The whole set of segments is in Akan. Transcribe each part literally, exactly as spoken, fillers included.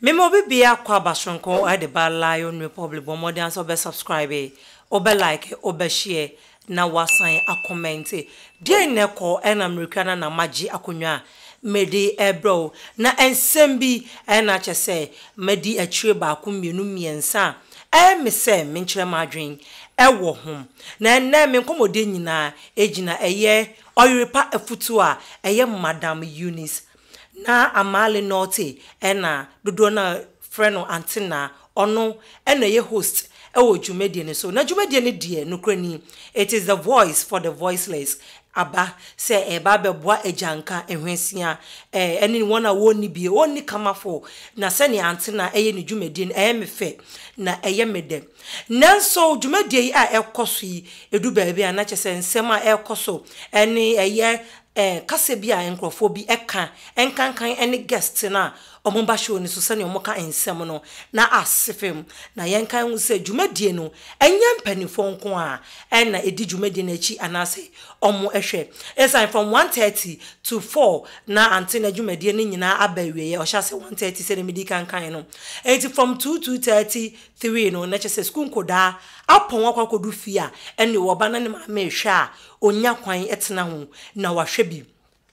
Me mo be bia kwa basonko I the Bad Lion Republic bo mo dan so be subscribe o be like o be share na wasan a comment dey ne ko en America na na magi akonwa medi ebro na ensem bi en a chese medi atire ba ko mienu miensa e me se me nkyere madwen e wo hom na enne me nkomode nyina ejina eye oyerepa afutu a eye Madam Eunice na amale norte ena dodo na freno antina ono ena ye host ewo dwumedie ne so na dwumedie ne die nukrani it is the voice for the voiceless aba se e ba beboa ejanka ehwensia eh eni wona woni bie woni kamafo na se ne antina eye ne dwumedie ne eye mefe na eye mede nanso dwumedie a ekoso yi edu baabi a na chese nsem a ekoso eni eye eh kase bia enkrofo bi eka enkankan ene guest na omomba show ni so sane omoka ensem no na asefem na yenkan hu se dwumadie no enye mpanifo nko a ena edi dwumadie na chi anase omo ehwe esan from one thirty to four na antina dwumadie ni nyina abawie o sha se one thirty se medi kankan no enti from two to two thirty three no na chese school nkoda apon akwakodu fia ene wo ba na ne ma ehwe a onya kwan etena ho na wahwe bi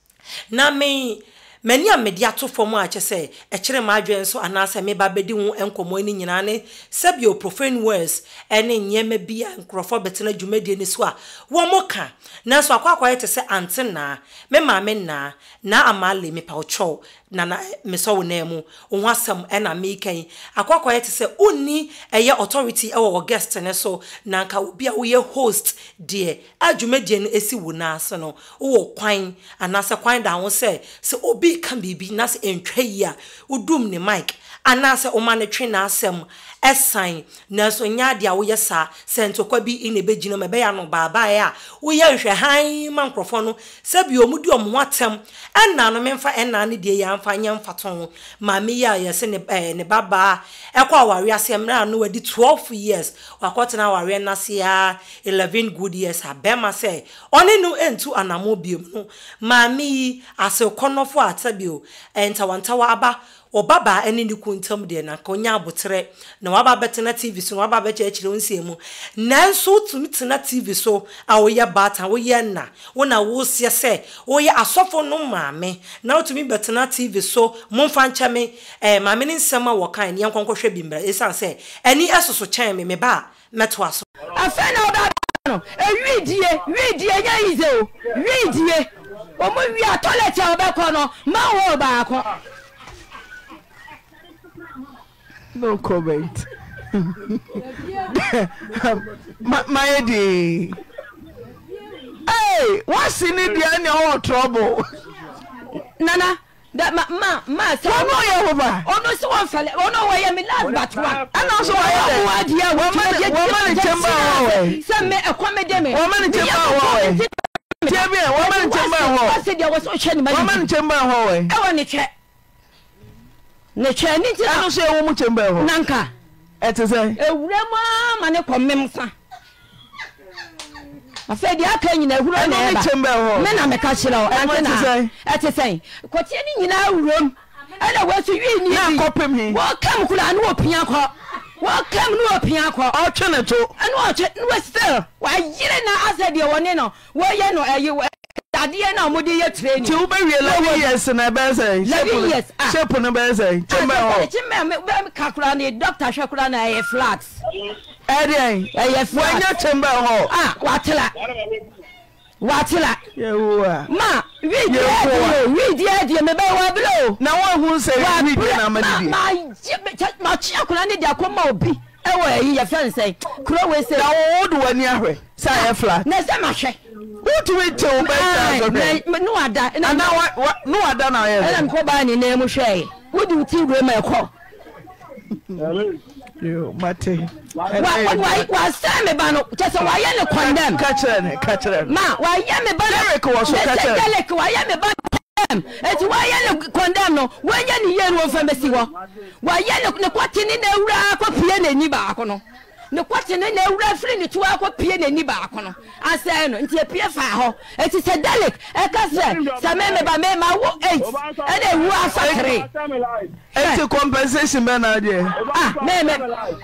na me many a mediato for more chese e kire madwen so anase me ba bedi hu enkomo ni nyina ne sabio profane words ene nyeme bia nkrofo betena dwumedie ni so a wo moka na so akwa akwa yete se antina me ma me na na amale me paucho na na me so wona mu wo asem ena me kan akwa akwa yete se onni eye authority e wo guest ne so na nka obi a wo ye host de adwumedie no esi wona ase no wo kwan anase kwan da ho se se obi kan bibi na se entwa yi a udum ne mic anase o ma ne twe na asem esan na so nya de a wo yesa sentokwa bi ine begina me be ya no baba ya wo ye hwe han ma nkrofo no sabi o mudi o mo atem enna no memfa enna ne de ya mfa nya mfaton ma me ya yese ne eh, ne baba ekwa aware asem na no wadi twelve years wakotena aware na se ya eleven good years abema se oni no entu anamo biem no ma me ase konofo atabio entawantawa aba o baba eni ni kuntam de na konya abotre na waba betena T V so waba be chechire onsiemu nanso tumitena T V so a wo ye bata wo ye na wo na wo sie se wo ye asofo no maame na otumi betena T V so momfa ncha me eh maame ni nsema wo kan ne yankonkwohwe bimbra esan se eni esoso chen me me ba meto aso afa na oda no ewidie widie nya yize o widie o mo wi toilet a obekọ no ma wo ba akọ. No comment. my my lady. Hey, what's in it? Any all trouble? Nana, that ma ma ma. So no, you over. Oh no, so one fella. Oh no, why am I last but one? And also I am. Woman, woman in chamber away. Some me a comedy me. Woman in chamber away. Tell me, woman in chamber away. I said there was no change. Woman in chamber away. I want to check. Ne chani ti anu se wo mu chembe ho nanka ete say ewurema ma ne komemsa afa di aka nyina ehuro na eba chembe ho me na me ka kire o ante na ete say kotie ni nyina awurom ana wasu wi ni na kopem hi wo kam kula na opia kọ wo kam na opia kọ o twene to ana o twe no still wa yire na asede woni no wo ye no ayi dadie na omodi ye training ti wo be wie eleven years na be say eleven years shape no be say chembe ho chembe me kakura ni doctor hwekura na e flax e dey e flax wanya chembe ho ah watela watela ye wo ma we dey we dey dey me be wa blo na wo hu say we dey na madidi ma ma chi akura ni dia ko ma obi e wo yi ye fan say kuro we say na wo do wani ahwe say e flax na say ma hwe what we tell better no ada na no ada na ye na ko ba ni na mu hwe wo di ti ro ma ekọ yo mate wa wa wa say me ba no just wa ye ne condemn ka kire ne ka kire ma wa ye me ba Derek was so ka kire Derek wa ye me ba condemn eti wa ye ne condemn no wa ye ne ye no fa mesi wo wa ye ne ne kwati ni na wura ko pie na ni ba ko no ne kwate ne na ewura free ne tuwa ko pie ne ni ba ko no asɛ no nti pie fa ho eti se delic e ka se se me me ba me ma wo eight e na ewu afakre eti compensation be na de ah me me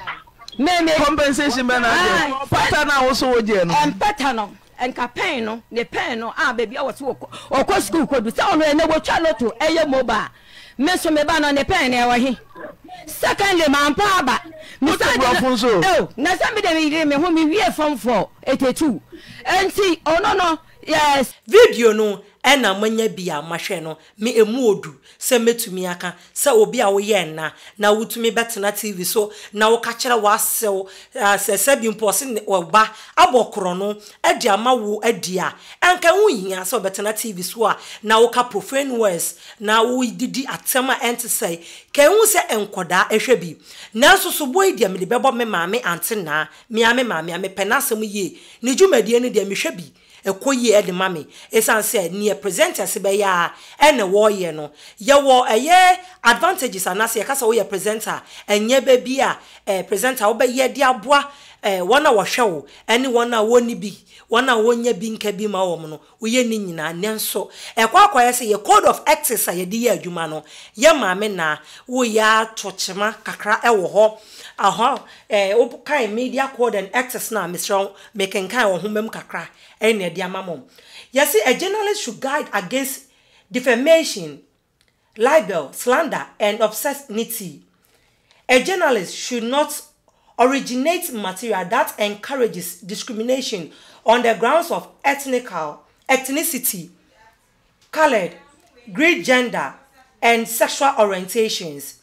me me compensation be na de pata na wo so wo je no em pata no enka pen no ne pen no ah baby a wo so okọ school ko du se ono e na wo twa loto eye mobile me so me ba no ne pen na e wo he secondly man pa ba me say oh na say me dey me ho me wie form four eighty-two enti ono no yes video no ena manya bia mahwe no me emu odu se metumi aka se obi a wo ye na na wutumi betena T V so na wo ka kire wasew se se bi mposi oba abokro no adi ama wo adia enka hu hia se betena T V so a na wo ka profane words na wo didi atema ente say ke hu se enkoda ehwe bi na so so boy dia me de bebo me maame ante na me ame maame ame penasem ye ne dwumadie no dia me hwe bi ekoyi e de mame esan se ne presenter se be ya e ne wo ye no ye wo eye advantages anase ye kasa wo ye presenter enye be bia eh presenter wo be ye de aboa eh wona wo hwe wo ene wona woni bi wona wonya bi nka bi ma wo no wo ye ni nyina ne nso ekwa akwa ye se ye code of ethics ye de ye adwuma no ye mame na wo ya tochema kakra e wo ho aha eh wo kan media code and ethics na misro making kan wo homem kakra ene dia mamom. Yes, a journalist should guide against defamation, libel, slander, and obscenity. A journalist should not originate material that encourages discrimination on the grounds of ethnical, ethnicity, colored, Greek gender, and sexual orientations.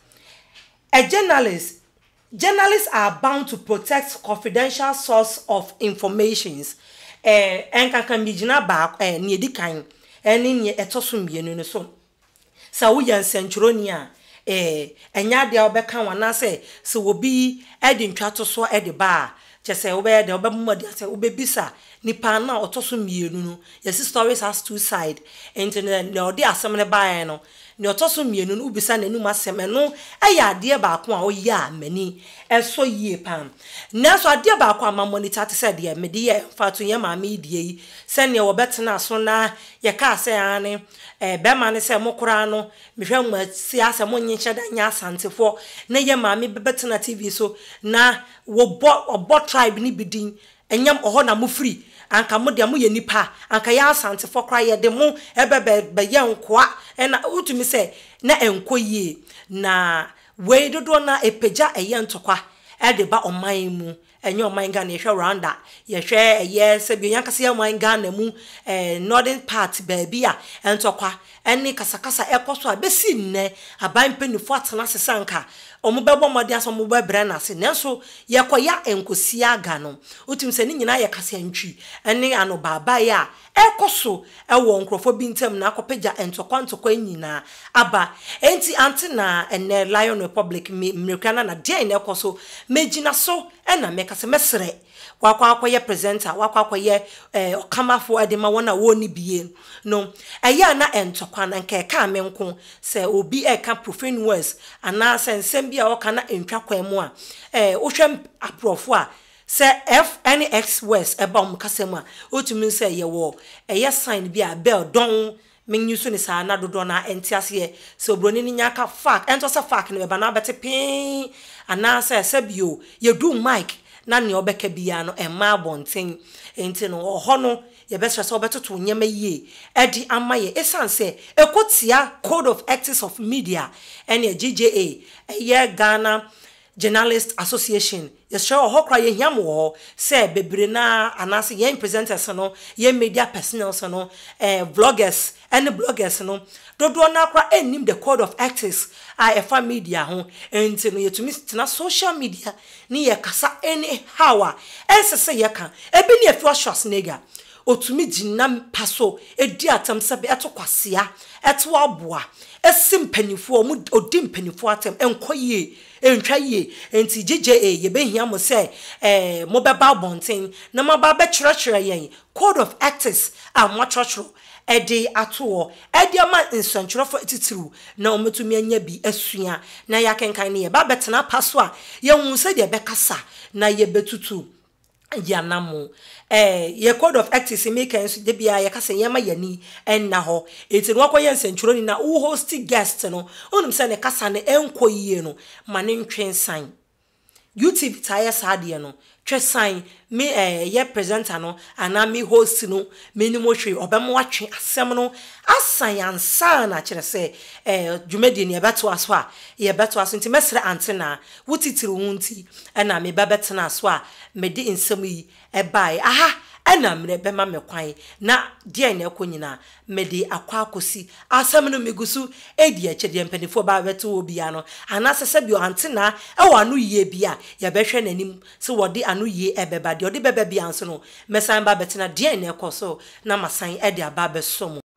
A journalist Journalists are bound to protect confidential source of informations. Eh, enka kan bijina ba eh ne edikan eni ne etoso mienu no so. Sa wo yan sentroni a eh enya de obeka wana se se wo bi edi ntwato so edi ba chese wo be de obemodi ase wo be bisa nipa na otoso mienu no. Yes, stories has two side. Internet ne odi asem ne ba no. Ne otoso mienu no ubisa nanu masem no eya ade ba ko a oya mani eso yie pam na so ade ba ko ama monitor te said ye mede ye fatu ye ma me die yi se ne wo betena so na ye ka se ane eh be ma ne se mokora no mehwe mu siasa monyinche da nya asantefo na ye ma me betena T V so na wo bo obo tribe ni bidin enyam oho na mo free anka mo de mo ye nipa anka ya asante fokra ye de mo ebebe be ye nkoa na utumi se na enkoyie na we dodo na epeja eye ntokwa e de ba oman mu enye oman ga na ehwe rwanda ye hwe eye se bi yankase ya oman ga na mu eh northern part baabi a entokwa eni kasakasa ekoso a besi nne aban penifo atena sesanka omo bebo mode aso mo bebre na se nenso ye koya enkosi aga no utim se ni nyina ye kase antwi ene ano baba ya ekoso ewo nkrofo bi ntem na akopagya entokwa ntokwa nyina aba enti antina ene Lion Republic mrekana na dia ene ekoso megina so ena mekase mesre wakwa akoye presenter wakwa akoye eh okamafo adema wona woni bie no eya na entokwa na nke ka menko se obi e ka profane words ana sensem bia o kana entwa kwa mu a eh ohwem aprofo a se f any x words eba um kasem a otumi se ye wo eye sign bia bell don menyu so ni sa na dodo na entiase se obroni ni nyaka fact ento se fact ne be na bete pin ana se se bio ye do mic na ne obeka bia no emma bonten enti no oho no ye betra so obetoto nyema yie edi amaye esanse ekotia code of ethics of media ene G J A eye Ghana Journalist Association yes sure ho kra ye hiam wo se bebre na anase ye presenters no ye media personnel no eh vloggers and bloggers no dodo na kra enim the code of ethics a efa media ho enti no yetumi tena social media ni ye kasa any how ensese ye kan ebi ni efi shots nega otumi jinam paso edi atam sebe etokwasea eto aboa esim panifo mu odim panifo atam enkoye entwa ye enti G J A ye behia mo se eh mo beba bonten na mo ba be kyerɛkyerɛ yen code of ethics a mo kyerɛkyerɛ ede ato ede ama nsonchorofo titiru na ometumi anya bi asua na ya kenkan ne ye ba betena paso a ye hu se de bekasa na ye betutu yanamo eh ye code of ethics make enso de bia ye kase yema yani enna ho eti no akoye nsenturo ni na wo host guest no onum se ne kasa ne enko yie no ma ne ntwensan U T V tire sade no twesan me eh ye presenter no ana me host no me ni mo hwe obem watwe asem no asan yansa na kire se eh dwumadi ne beto aso a ye beto aso nti mesre antena wutitiri hunti na me babetena aso a me di nsem yi e bai aha ana mre bema me kwan na de na ekonyina me di akwa akosi asem no megusu edi a chede mpanifo ba beto obi ano ana sese bi antena e wa no yie bia ye behwe nanim se wodi anu yie ebeba de odi beba bia nso no mesan ba betena de na ekoso na masan e de aba beso